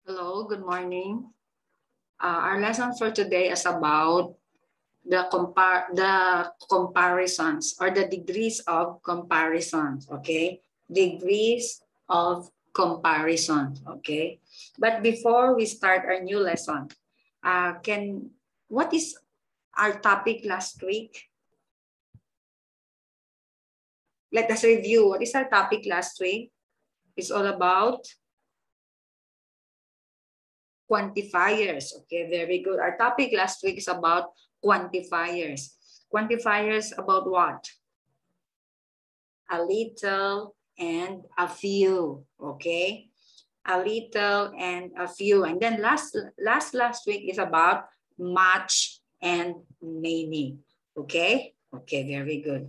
Hello, good morning. Our lesson for today is about the comparisons or the degrees of comparisons. Okay, degrees of comparison. Okay, but before we start our new lesson, what is our topic last week? Let us review. What is our topic last week? It's all about quantifiers. Okay, very good. Our topic last week is about quantifiers. Quantifiers about what? A little and a few. Okay, a little and a few. And then last week is about much and many. Okay, okay, very good.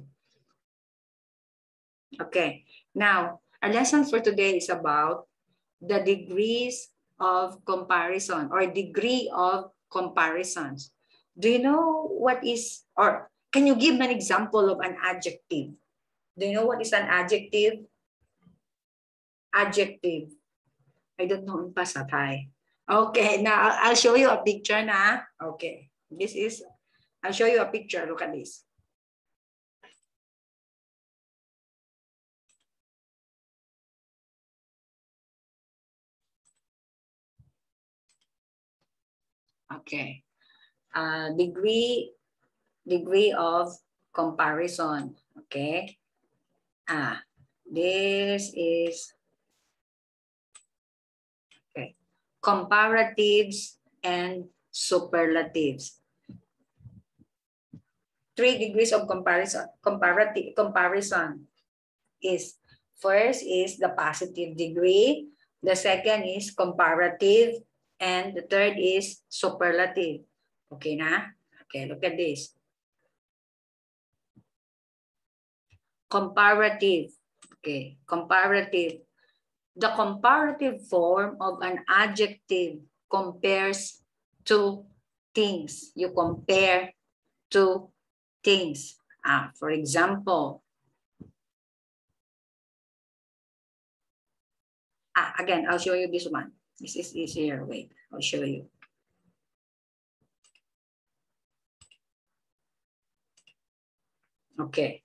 Okay, now our lesson for today is about the degrees of comparison or degree of comparisons. Do you know what is, or can you give an example of an adjective? Do you know what is an adjective? Adjective. I don't know in Pasatay. Okay, now I'll show you a picture na. Okay, I'll show you a picture. Look at this. Okay. Degree of comparison. Okay. This is okay. Comparatives and superlatives. 3 degrees of comparison. Comparison is, first is the positive degree, the second is comparative, and the third is superlative. Okay na? Okay, look at this. Comparative. Okay, comparative. The comparative form of an adjective compares two things. You compare two things. For example, again, I'll show you this one. This is easier. Wait, I'll show you. Okay.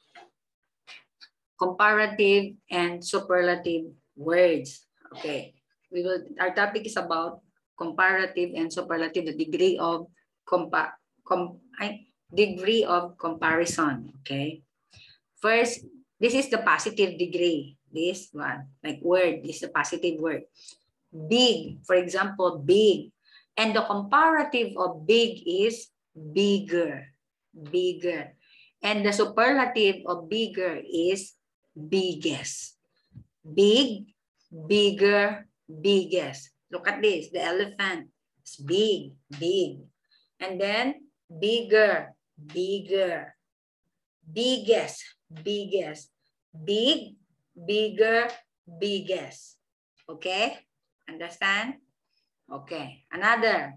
Comparative and superlative words. Okay. Our topic is about comparative and superlative, the degree of degree of comparison. Okay. First, this is the positive degree. This one, like word, this is a positive word. Big, for example, big. And the comparative of big is bigger. Bigger. And the superlative of bigger is biggest. Big, bigger, biggest. Look at this, the elephant. It's big, big. And then bigger, bigger. Biggest, biggest. Big, bigger, biggest. Okay? Understand? Okay. Another.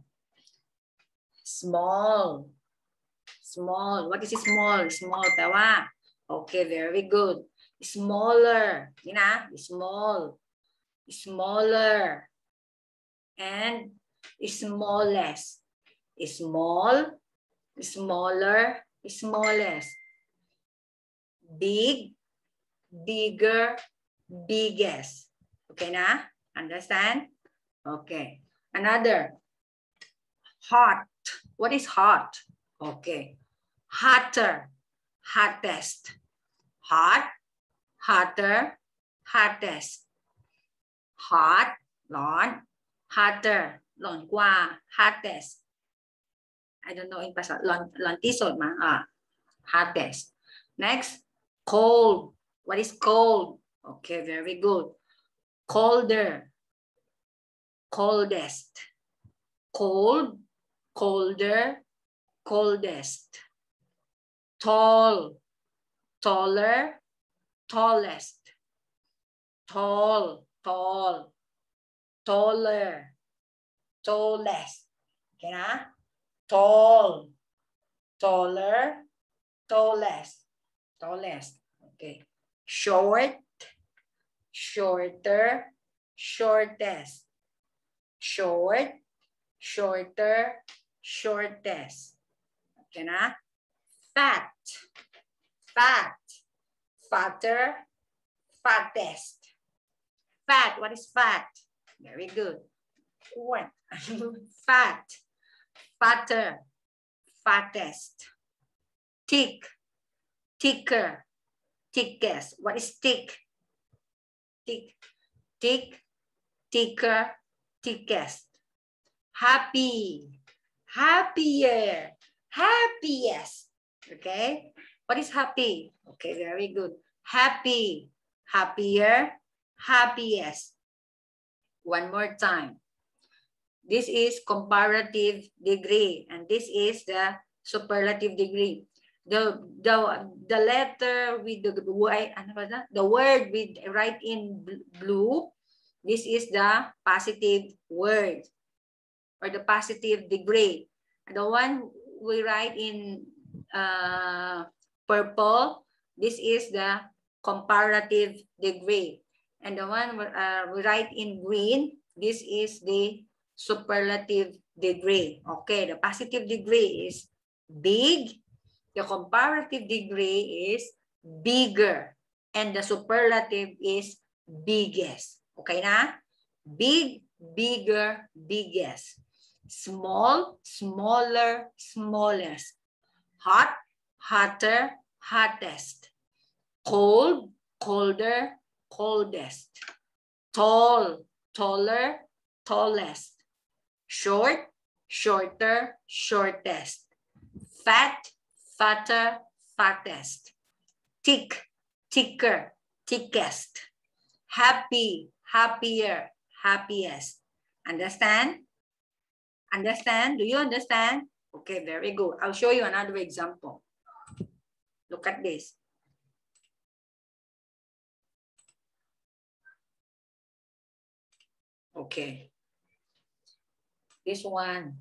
Small. Small. What is small? Small. Tawa. Okay, very good. Smaller. Yun na. Small. Smaller. And smallest. Small. Smaller. Smallest. Big. Bigger. Biggest. Okay na? Understand? Okay. Another. Hot. What is hot? Okay. Hotter. Hottest. Hot. Hotter. Hottest. Hot. ร้อน Hotter. ร้อนกว่า Hottest. I don't know in ภาษาร้อนที่สุดมั้งHottest. Next. Cold. What is cold? Okay, very good. Colder. Coldest. Cold. Colder. Coldest. Tall. Taller. Tallest. Tall. Tall. Taller. Tallest. Okay na? Tall. Taller. Tallest. Tallest. Okay. Short. Shorter. Shortest. short, shorter, shortest. Okay na? Fat, fat, fatter, fattest. Fat, what is fat? Very good. What? Fat, fatter, fattest. Thick, thicker, thickest. What is thick? Thick, thick, thicker, thickest. Happy, happier, happiest. Okay, what is happy? Okay, very good. Happy, happier, happiest. One more time. This is comparative degree, and this is the superlative degree. The letter with the y, ano ba na? The word with write in blue, this is the positive word or the positive degree. The one we write in purple, this is the comparative degree. And the one we write in green, this is the superlative degree. Okay, the positive degree is big, the comparative degree is bigger, and the superlative is biggest. Okay na? Big, bigger, biggest. Small, smaller, smallest. Hot, hotter, hottest. Cold, colder, coldest. Tall, taller, tallest. Short, shorter, shortest. Fat, fatter, fattest. Thick, thicker, thickest. Happy, happier, happiest. Understand? Understand? Do you understand? Okay, very good. I'll show you another example. Look at this. Okay. This one.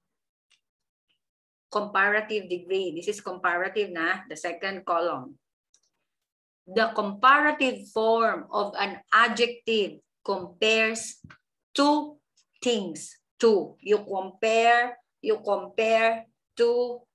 Comparative degree. This is comparative na, the second column. The comparative form of an adjective compares two things. Two. You compare two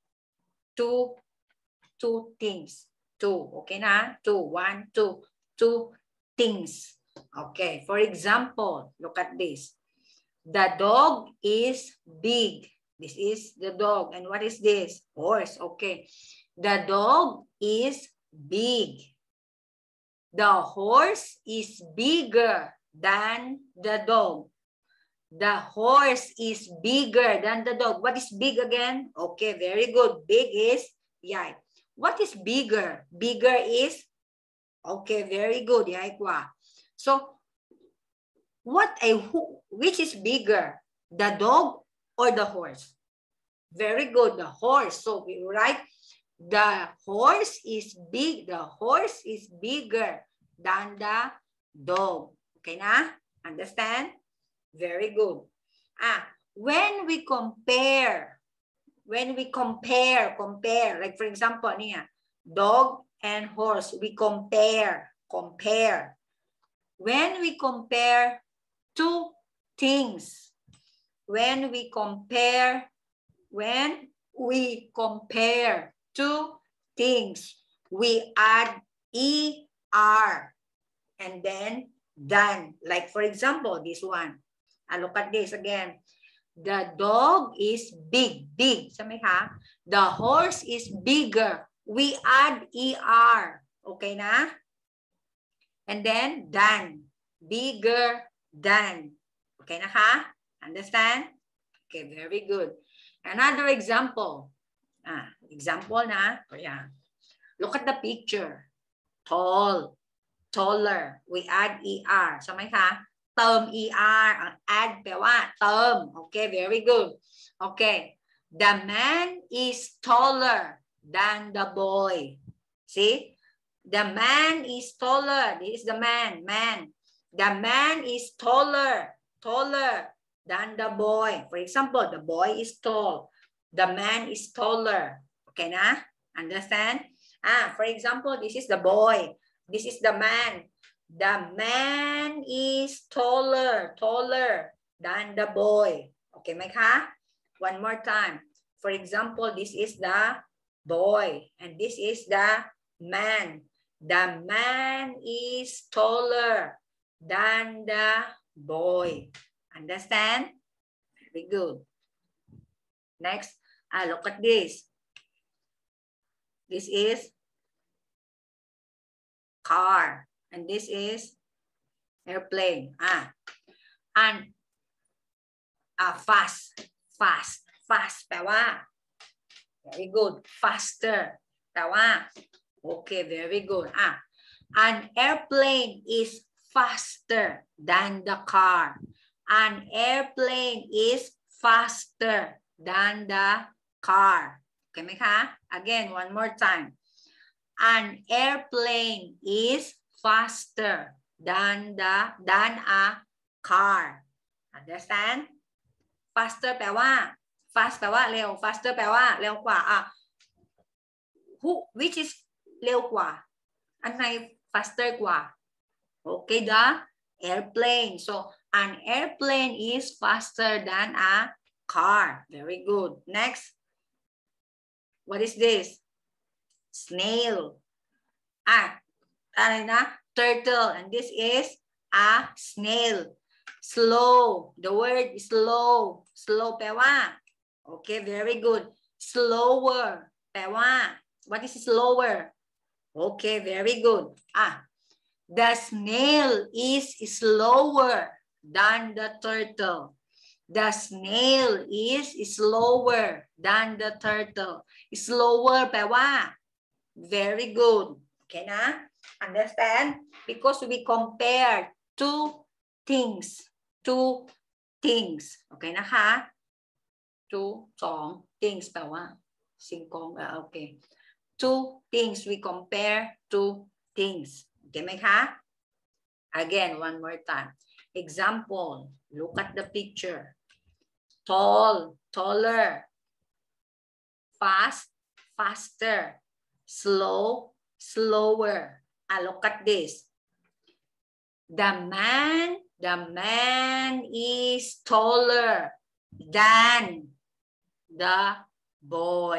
things. Two. Okay na? Two. One, two. Two things. Okay. For example, look at this. The dog is big. This is the dog. And what is this? Horse. Okay. The dog is big. The horse is bigger than the dog. The horse is bigger than the dog. What is big again? Okay, very good. Big is, yeah. What is bigger? Bigger is, okay, very good. Yeah. So, which is bigger? The dog or the horse? Very good, the horse. So we write, the horse is big. The horse is bigger than the dog. Okay na? Understand? Very good. When we compare, like for example, dog and horse, we compare. When we compare two things, when we compare two things, we add ER and then done. Like for example, this one. Look at this again. The dog is big. Sabi ha? The horse is bigger. We add ER. Okay na? And then done. Bigger than. Okay na ha? Understand? Okay, very good. Another example. Example na. Yeah. Look at the picture. Tall, taller. We add ER. So may ka? Term ER. Ang add pa wa? Term. Okay, very good. Okay. The man is taller than the boy. See? The man is taller. This is the man. The man is taller than the boy. For example, the boy is tall. The man is taller. Okay na? Understand? For example, this is the boy. This is the man. The man is taller than the boy โอเคไหมคะ one more time for example this is the boy and this is the man the man is taller than the boy understand very good next look at this this is car and this is airplane and fast แปลว่า very good faster แปลว่า okay very good an airplane is faster than the car an airplane is faster than the car โอเคไหมคะ again one more time an airplane is faster than a car understand faster แปลว่า fast แปลว่าเร็ว faster แปลว่าเร็วกว่าwhich is เร็วกว่าอันไหน faster กว่า okay the airplane so an airplane is faster than a car very good next what is this snailอะไรนะ turtle and this is a snail slow the word is slow แปลว่า okay very good slower แปลว่า what is slower okay very good the snail is slower than the turtle the snail is slower than the turtle slower แปลว่า very good โอเคนะ understand because we compare two things โอเคนะคะ 2 things แปลว่าสิ่งของโอเค two things we compare two things โอเคไหมคะ again one more time example look at the picture tall taller fast faster slow slower look at this the man is taller than the boy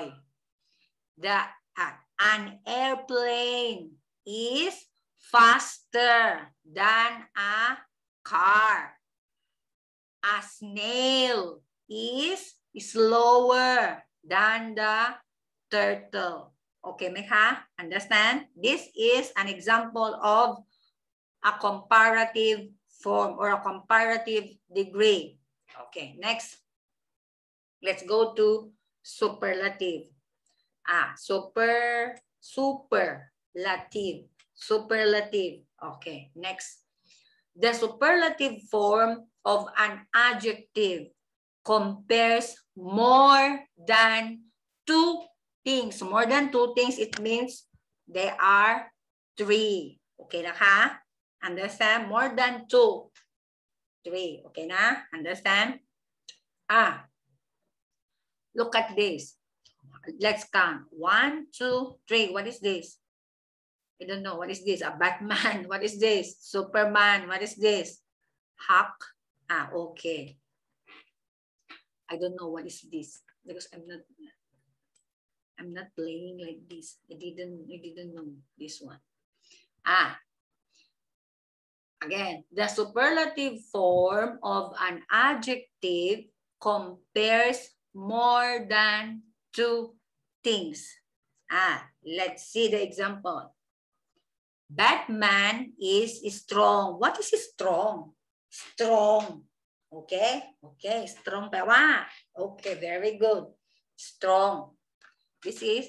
an airplane is faster than a car a snail is slower than the turtle โอเคไหมคะ understand this is an example of a comparative form or a comparative degree okay next let's go to superlative superlative okay next the superlative form of an adjective compares more than two things more than two things it means there are 3 okay นะคะ understand more than 2 3 okay na understand look at this let's count 1 2 3 what is this I don't know what is this a Batman what is this Superman what is this Hulk okay I don't know what is this because I'm not playing like this I didn't know this one again the superlative form of an adjective compares more than 2 things let's see the example Batman is strong what is strong okay strong แปลว่า okay very good strong this is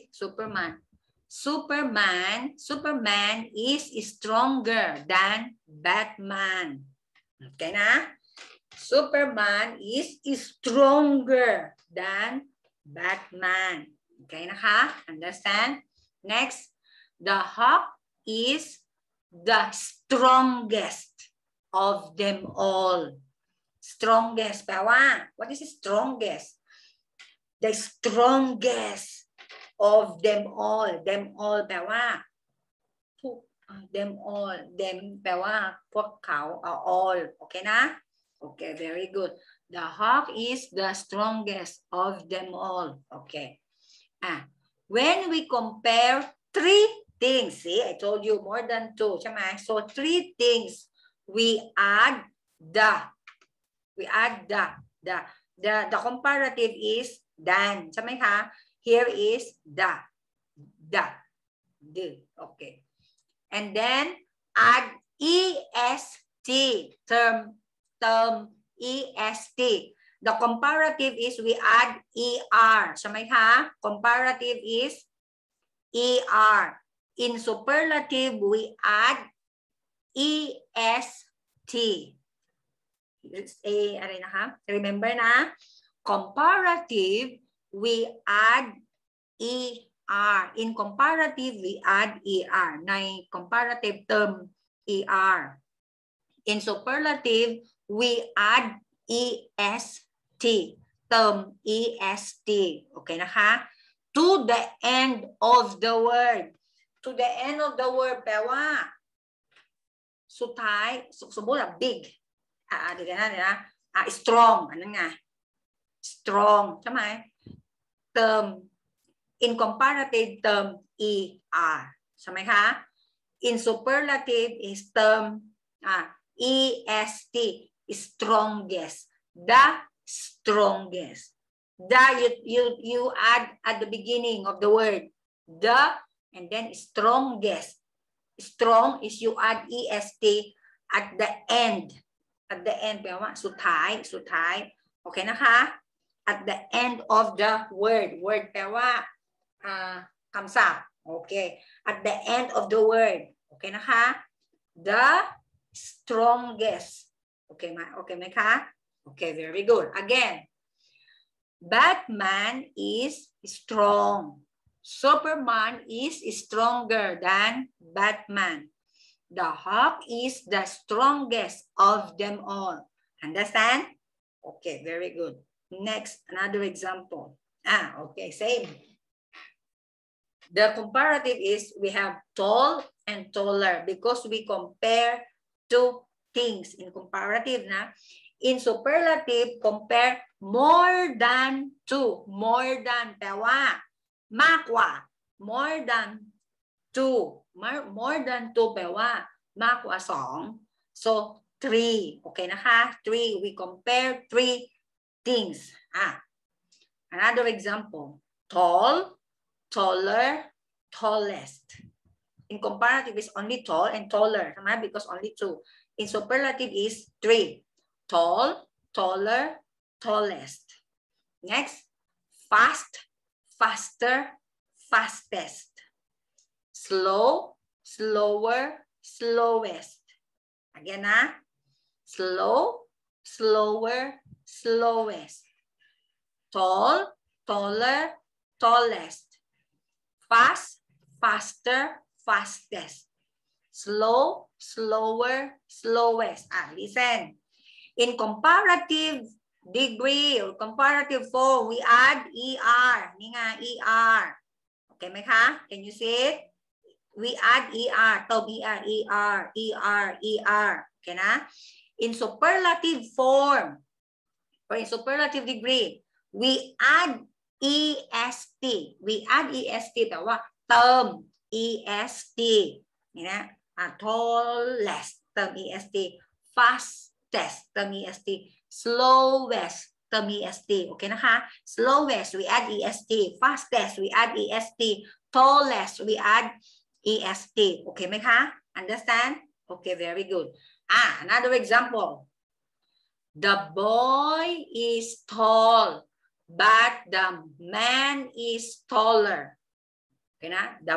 Superman is stronger than Batman okay na Superman is stronger than Batman okayนะคะ understand next the Hulk is the strongest of them all strongest แปลว่า what is strongest the strongest of them all แปลว่าทุกthem all them แปลว่าพวกเขาall โอเคนะ Okay, very good. The hawk is the strongest of them all. Okay. When we compare 3 things, see, I told you more than 2,ใช่ไหม? So 3 things, we add the comparative is than,ใช่ไหมคะ? Here is the. Okay. And then add est, term est. The comparative is we add er,ใช่ไหมคะ? Comparative is er. In superlative we add est.อะไรนะคะ? Remember na? Comparative we add er. In comparative we add er. ใน comparative term er. In superlative we add est. Term est. Okay นะคะ? To the end of the word. To the end of the word แปลว่า สุดท้ายสมมุติว่า big เดี๋ยวนะ strong อันนั้นไง strong ใช่ไหม term in comparative term er ใช่ไหมคะ in superlative is term est, strongest, the strongest. The you add at the beginning of the word the, and then strongest. Strong is you add est at the end. At the end แปลว่าสุดท้ายโอเคนะคะ at the end of the word แปลว่าคำศัพท์โอเค at the end of the word โอเคนะคะ the strongest โอเคไหมคะโอเค very good. Again, Batman is strong. Superman is stronger than Batman. The hawk is the strongest of them all. Understand? Okay, very good. Next, another example. Okay, same. The comparative is we have tall and taller because we compare 2 things in comparative na. In superlative, compare more than 2. More than แปลว่ามากกว่า more than 2. More than 2 แปลว่ามากกว่า 2. So 3. Okay นะคะ 3. We compare 3 things. Another example. Tall, taller, tallest. In comparative is only tall and taller because only 2. In superlative is 3. Tall, taller, tallest. Next, fast, faster, fastest. Slow, slower, slowest. Again, slow, slower, slowest. Tall, taller, tallest. Fast, faster, fastest. Slow, slower, slowest. Listen. In comparative degree or comparative form, we add er. Ni nga, er. Okayไหมคะ? Can you see it? We add er. Tom er. Okay na? In superlative form or in superlative degree, we add est. We add est แต่ว่าเติม est นี่นะ tallest เติม est, fastest เติม est, slowest เติม est โอเคนะคะ slowest we add est, fastest we add est, tallest we add est โอเคไหมคะ understand? Okay, very good. Another example. The boy is tall, but the man is taller. Okay na? The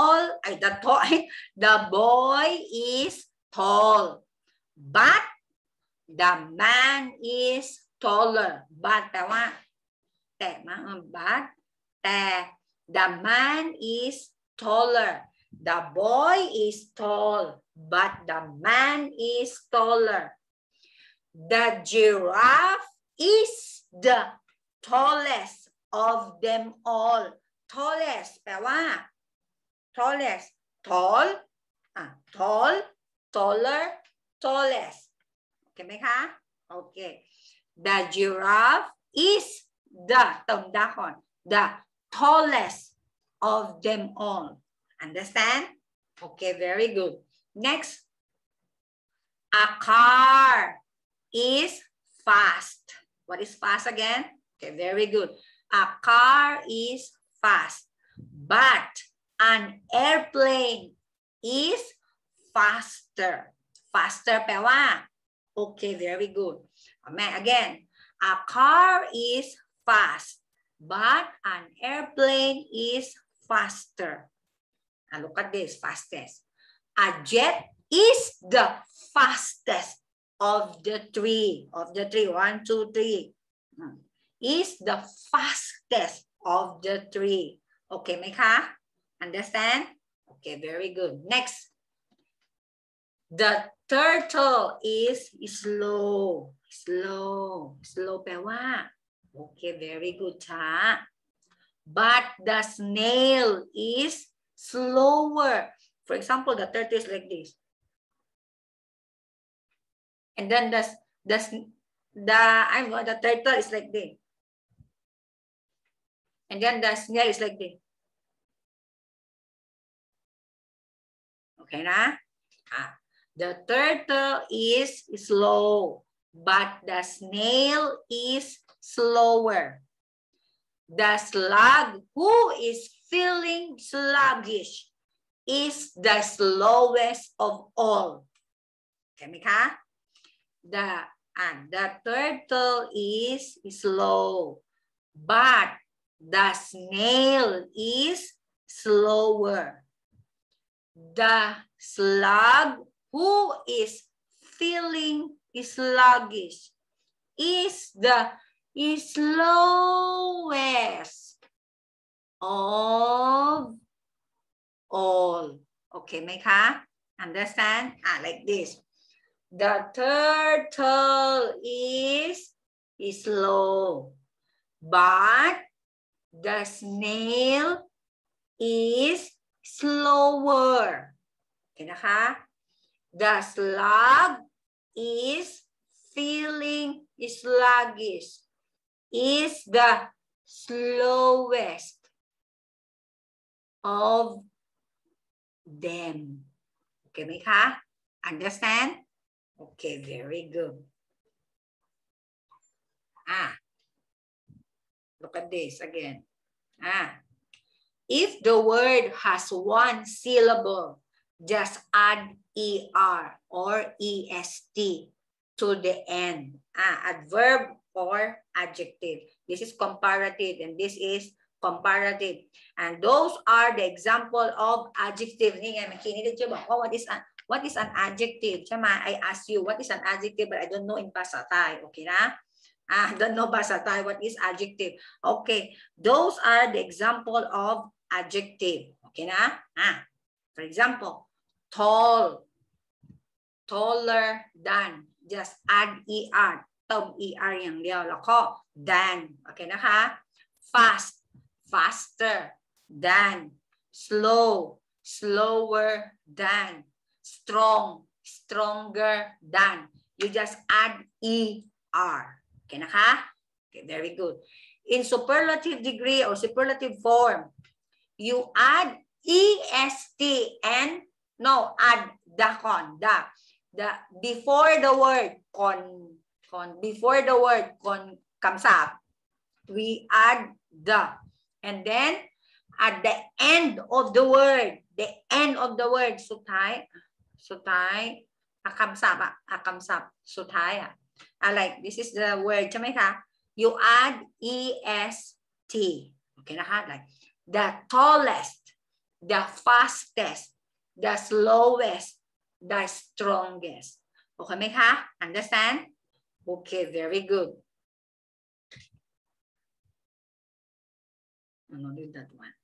boy is tall, but the man is taller. But แปลว่าแต่มาbut แต่ the man is taller. The boy is tall, but the man is taller. The giraffe is the tallest of them all. Tallest แปลว่า tallest tall tall taller tallest เห็นไหมคะ Okay. The giraffe is the tallest of them all. Understand? Okay, very good. Next. A car is fast. What is fast again? Okay, very good. A car is fast. But an airplane is faster. Faster แปลว่า Okay, very good. Again, a car is fast, but an airplane is faster. And look at this, fastest. A jet is the fastest of the three. Of the three, 1, 2, 3. Is the fastest of the three. Okay,ไหมคะ Understand? Okay, very good. Next. The turtle is slow. Slow. Slow แปลว่า Okay, very good ช้า But the snail is slower. For example, the turtle is like this. And then the turtle is like this. And then the snail is like this. Okay, na? The turtle is slow, but the snail is slower. The slug who is feeling sluggish is the slowest of all. Okay, Mika? The turtle is slow, but the snail is slower. The slug who is feeling sluggish is the slowest of all. Okay,ไหมคะ Understand? Like this. The turtle is slow, but the snail is slower. Okay,นะคะ? The slug is feeling sluggish, is the slowest of them. Okay,ไหมคะ Understand? Okay, very good. Look at this again. If the word has one syllable, just add ER or EST to the end. Adverb or adjective. This is comparative and this is comparative. And those are the example of adjective. What is an adjective? I ask you, what is an adjective? But I don't know in Bahasa Thai. Okay na? I don't know Bahasa Thai. What is adjective? Okay. Those are the example of adjective. Okay na? For example, tall. Taller than. Just add ER. เติม ER อย่างเดียวแล้วก็ than. Okay นะคะ fast. Faster than. Slow. Slower than. Strong. Stronger than. You just add ER. Okay naka? Okay, very good. In superlative degree or superlative form, you add EST and add the before the word before the word comes up, we add the, and then at the end of the word,สุดท้ายคำศัพท์สุดท้าย like this is the word ใช่ไหมคะ you add EST. Okay นะคะ like the tallest, the fastest, the slowest, the strongest. Okay ไหมคะ Understand? Okay, very good. No, leave that one.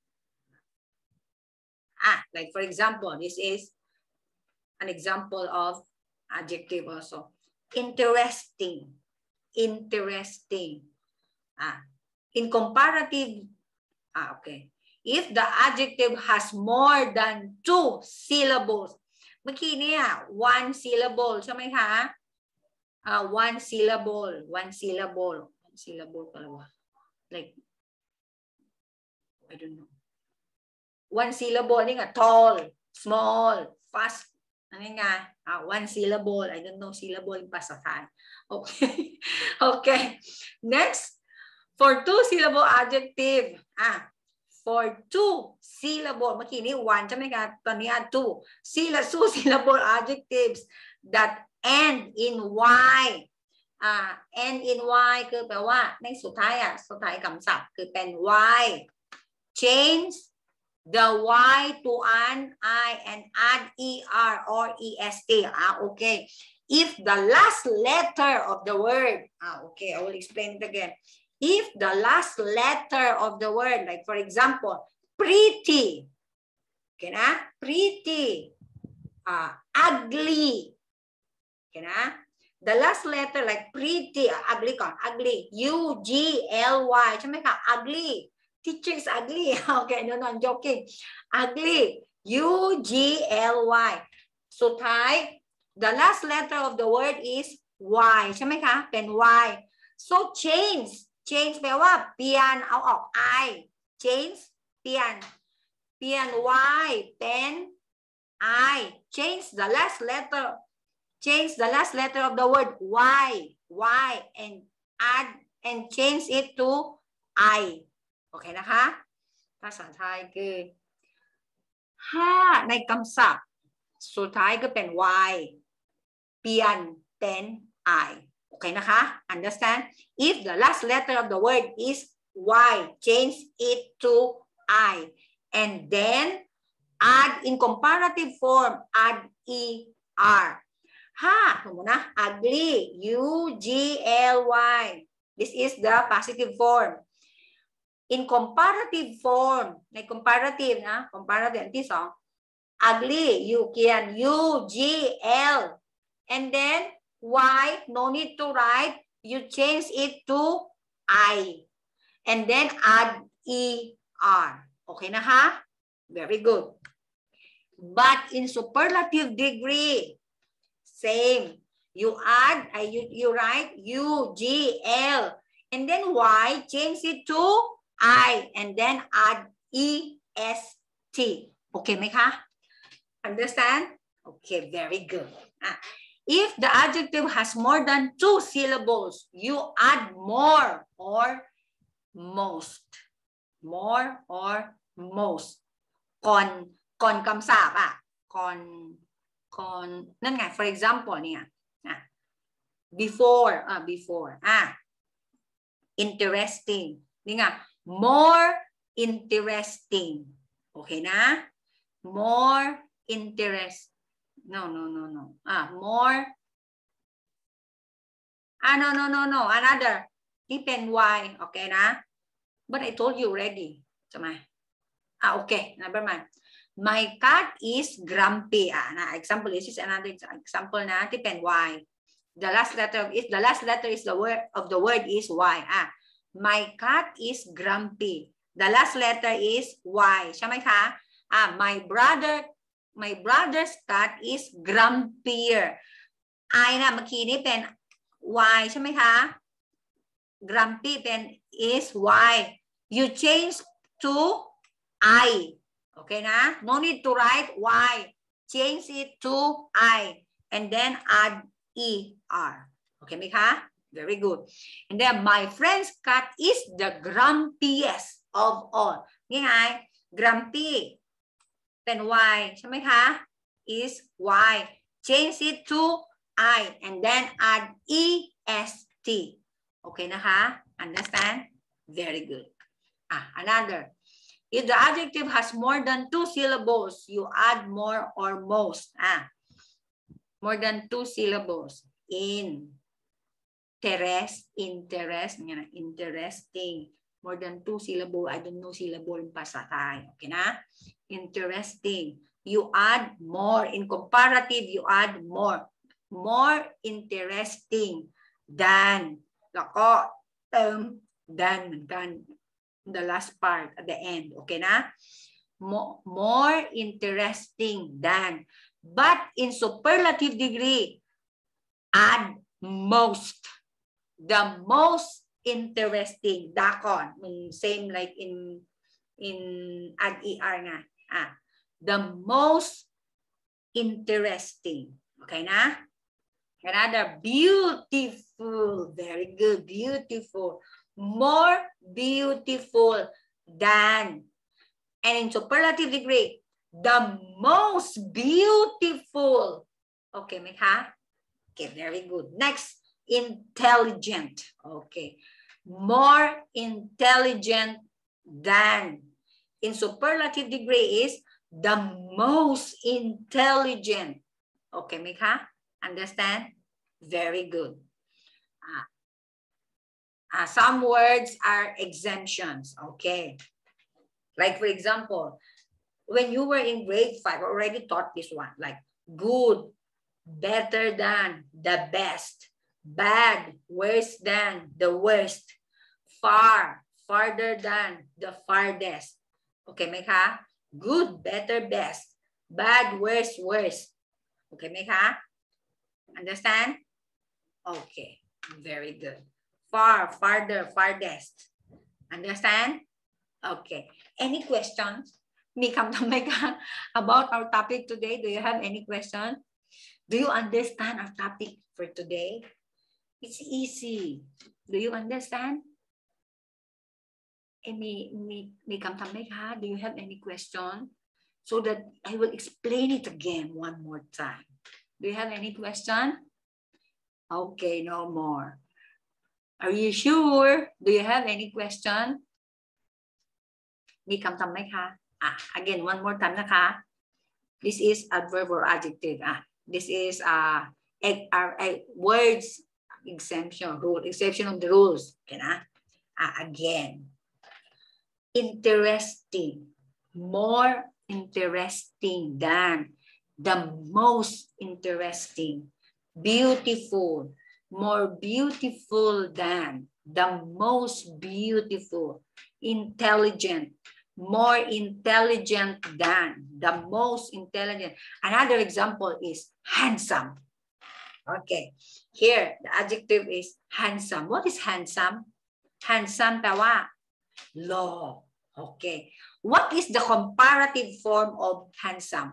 Like for example, this is an example of adjective also. Interesting. Interesting. In comparative, okay. If the adjective has more than 2 syllables, เมื่อกี้เนี่ย one syllable ใช่ไหมคะ One syllable. One syllable. One syllable pala. Like, I don't know. One syllable. Ini nga, tall, small, fast. Ano nga? One syllable. I don't know syllable in pasakan. Okay. Okay. Next. For two-syllable adjective. For two-syllable. Makini, one. Sabi nga, taniya, two. Two-syllable adjectives that end in Y. End in Y คือแปลว่าในสุดท้ายสุดท้ายคำศัพท์คือเป็น Y. Change the Y to an I and add ER or EST. Okay. If the last letter of the word, okay, I will explain it again. If the last letter of the word, like for example, pretty, okay na? Pretty, ugly, okay na? The last letter like pretty, ugly, ugly, U-G-L-Y, ugly. Teacher is ugly. Okay, no, I'm joking. Ugly, U-G-L-Y. So, the last letter of the word is Y. ใช่ไหมคะ เป็น Y. So, change แปลว่าเปลี่ยนเอาออก I. Change เปลี่ยน Y เป็น I. Change the last letter. Change the last letter of the word Y and add and change it to I. โอเคนะคะภาษาไทยคือถ้าในคำศัพท์สุดท้ายก็เป็น Y เปลี่ยนเป็น I โอเคนะคะ understand if the last letter of the word is Y change it to I and then add in comparative form add ER สมมตินะ ugly U-G-L-Y this is the positive form in comparative form ใน comparative นะ comparative ที่สอง ugly you เขียน U-G-L and then Y no need to write you change it to I and then add ER โอเคนะคะ very good but in superlative degree same you add you write U-G-L and then Y change it to I and then add EST โอเคไหมคะ understand okay very good if the adjective has more than two syllables you add more or most ก่อนคำศัพท์ก่อนนั่นไง for example เนี่ยbefore interesting นี่ไงmore interesting โอเคนะ more interest no more no another ที่เป็น Y โอเคนะ but I told you already ใช่ไหมโอเค never mind my cat is grumpy example this is another example na ที่เป็น Y the last letter is the word of the word is Y my cat is grumpy the last letter is Y ใช่ไหมคะmy brother's cat is grumpier I นะเมื่อกี้นี้เป็น Y ใช่ไหมคะ grumpy เป็น is Y you change to I โอเคนะ no need to write Y change it to I and then add ER โอเคไหมคะ very good and then my friend's cat is the grumpiest of all นี่ไง grumpy เป็น Y ใช่ไหมคะ is Y change it to I and then add EST โอเคนะคะ understand very good another if the adjective has more than two syllables you add more or most more than two syllables interesting more than two syllable I don't know syllable inภาษาไทย okay na interesting you add more in comparative you add more interesting than แล้วก็เติม than เหมือนกัน the last part at the end โอเคนะ more interesting than but in superlative degree add most. The most interesting. Dakon. Same like in add ER nga. The most interesting. Okay na? Another, beautiful. Very good. Beautiful. More beautiful than. And in superlative degree, the most beautiful. Okay, Mikha? Okay, very good. Next, intelligent. Okay. More intelligent than. In superlative degree is the most intelligent. Okay, Mikha? Understand? Very good. Some words are exemptions. Okay. Like, for example, when you were in grade 5, I already taught this one. Like, good, better than, the best, bad, worse than, the worst, far, farther than, the farthest. Okay, Mekha? Good, better, best, bad, worse, worst. Okay, Mekha? Understand? Okay, very good. Far, farther, farthest. Understand? Okay. Any questions? Mikam Tameka, about our topic today? Do you have any question? Do you understand our topic for today? It's easy. Do you understand? Mikam Tameka, do you have any question? So that I will explain it again one more time. Do you have any question? Okay, no more. Are you sure? Do you have any question? Mikam Tameka. Again, one more time naka. This is adverb or adjective. This is words exemption, rule, exception of the rules. Okay na? Again. Interesting. More interesting than. The most interesting. Beautiful. More beautiful than. The most beautiful. Intelligent. More intelligent than. The most intelligent. Another example is handsome. Okay. Here, the adjective is handsome. What is handsome? Handsome tawa. Law. Okay. What is the comparative form of handsome?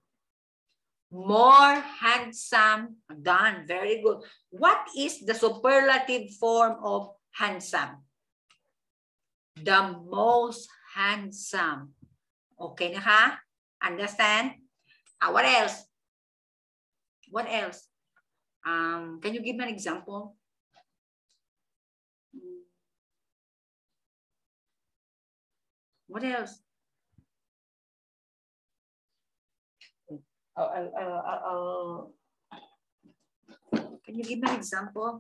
More handsome than. Very good. What is the superlative form of handsome? The most handsome. Okay na ha? Understand? What else? What else? Can you give me an example? What else? Can you give me an example?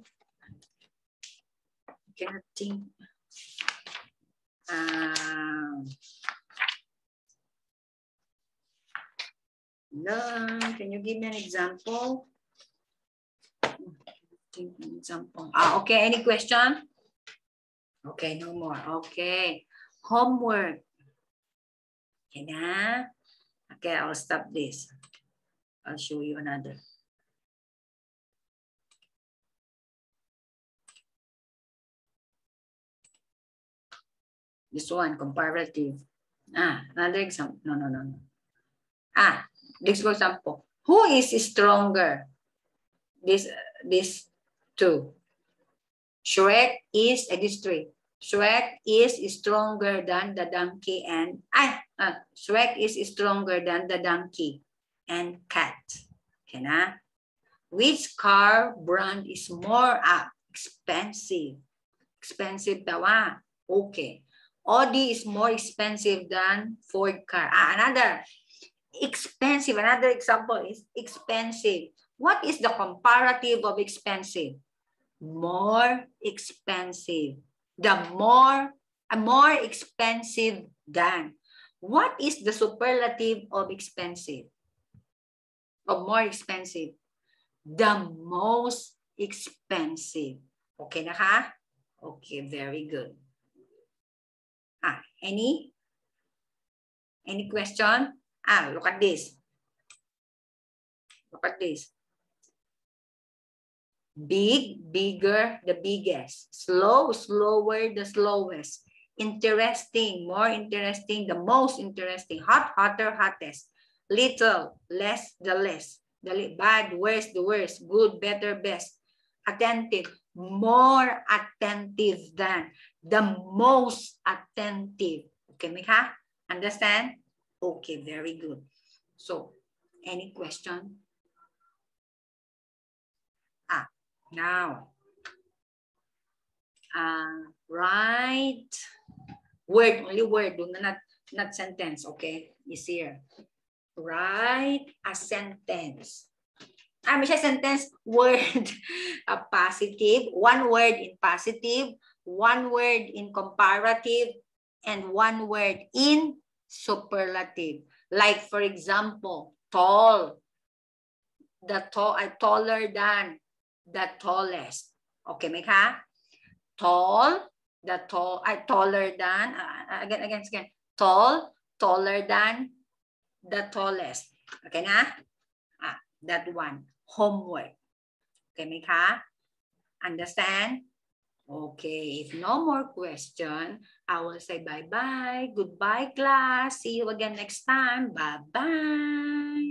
I cannot think. No, can you give me an example? Okay, any question? Okay, no more. Okay, homework. Okay na? Okay, I'll stop this. I'll show you another. This one, comparative. Another example. No. This for example. Who is stronger? This two. Shrek is these three. Shrek is stronger than the donkey and Shrek is stronger than the donkey and cat. Okay na? Which car brand is more expensive? Expensive tawa. Okay. Audi is more expensive than Ford car. Another expensive. Another example is expensive. What is the comparative of expensive? More expensive. The more expensive than. What is the superlative of expensive? Of more expensive? The most expensive. Okay na ka? Okay, very good. Any question? Look at this. Look at this. Big, bigger, the biggest. Slow, slower, the slowest. Interesting, more interesting, the most interesting. Hot, hotter, hottest. Little, less, the less. Bad, worse, the worst. Good, better, best. Attentive, more attentive than. The most attentive. Okay, Mika? Understand? Okay, very good. So, any question? Now, write word, only word, not sentence, okay? Easier. Write a sentence. May sentence, word, a positive, one word in positive, one word in comparative, and one word in superlative. Like, for example, tall. Taller than, the tallest. Okay, Mika? Tall, taller than, again. Tall, taller than, the tallest. Okay na? That one. Homework. Okay, Mika? Understand? Okay, if no more question, I will say bye-bye. Goodbye, class. See you again next time. Bye-bye.